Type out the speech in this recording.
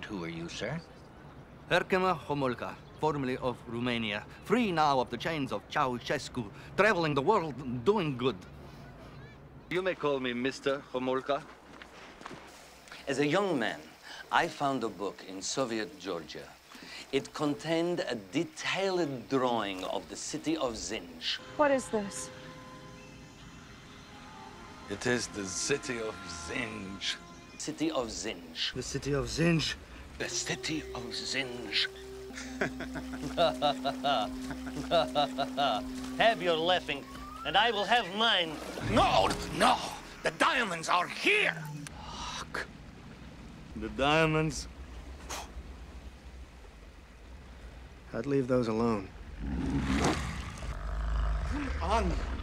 And who are you, sir? Herkemer Homolka, formerly of Romania, free now of the chains of Ceausescu, traveling the world, doing good. You may call me Mr. Homolka. As a young man, I found a book in Soviet Georgia. It contained a detailed drawing of the city of Zinj. What is this? It is the city of Zinj. City of Zinj. The city of Zinj. The city of Zinj. Have your laughing, and I will have mine. No, no! The diamonds are here! Fuck. The diamonds. I'd leave those alone. Come on.